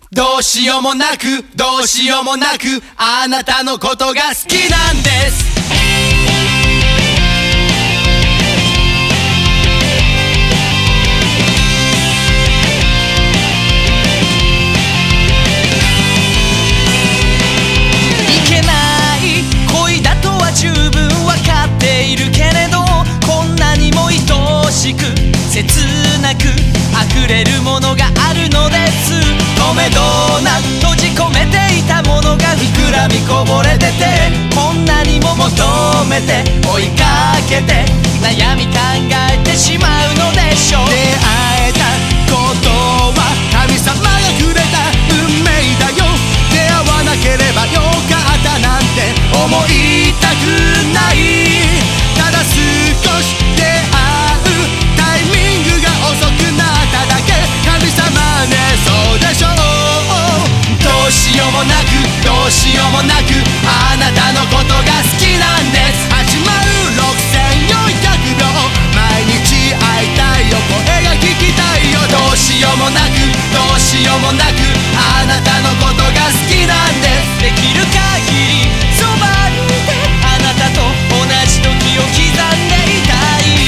どうしようもなくどうしようもなくあなたのことが好きなんです。いけない恋だとは十分わかっているけれど、こんなにも愛しく切なく溢れるものがあるのです。止めどな閉じ込めていたものが膨らみこぼれ出て、こんなにも求めて追いかけて悩み考えてしまうのでしょう。出会えたことは神様がくれた運命だよ。出会わなければよかったなんて思いたくない。ただ少し出会うタイミングが遅くなっただけ。神様ね、そうでしょう。どうしようもなくどうしようもなくあなたのことが好きなんです。始まる6400秒毎日会いたいよ、声が聞きたいよ。どうしようもなくどうしようもなくあなたのことが好きなんです。できる限りそばにいてあなたと同じ時を刻んでいたい。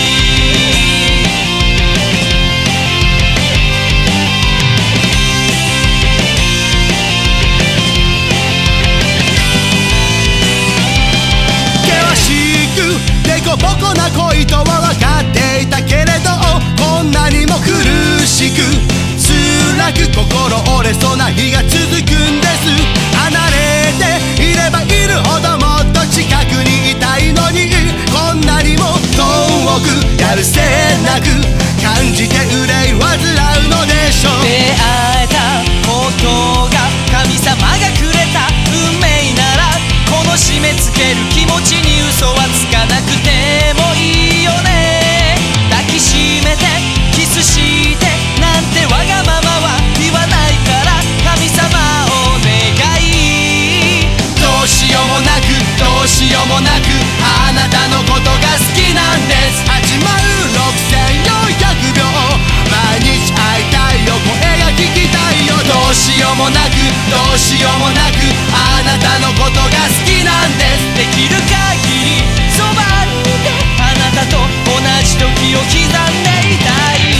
デコボコな恋とは分かっていたけれど、こんなにも苦しく辛く心折れそうな日が続くんです。離れていればいるほどもっと近くにいたいのに、こんなにも遠くやるせなく感じて憂い患うのでしょう。出会えたことが神様がくれた運命なら、この締め付ける気持ちに嘘はつかなくてもいいよね。抱きしめてキスしてなんてわがままは言わないから神様お願い。どうしようもなくどうしようもなくあなたのことが好きなんです。始まる6400秒毎日会いたいよ、声が聞きたいよ。どうしようもなくどうしようもなくあなたのことが好きなんです。できる限りそばにいてあなたと同じ時を刻んでいたい。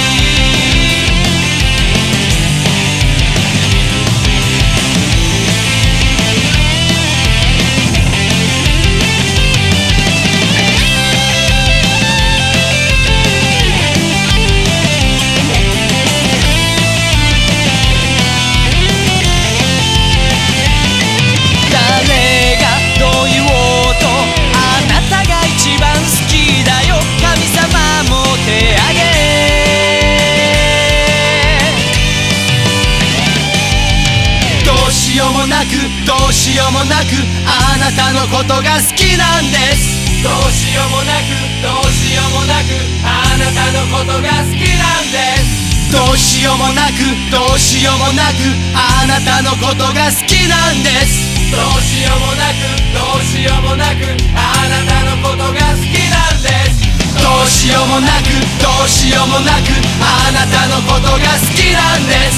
どうしようもなくあなたのことが好きなんです。どうしようもなくどうしようもなくあなたのことが好きなんです。どうしようもなくどうしようもなくあなたのことが好きなんです。どうしようもなくどうしようもなくあなたのことが好きなんです。どうしようもなくどうしようもなくあなたのことが好きなんです。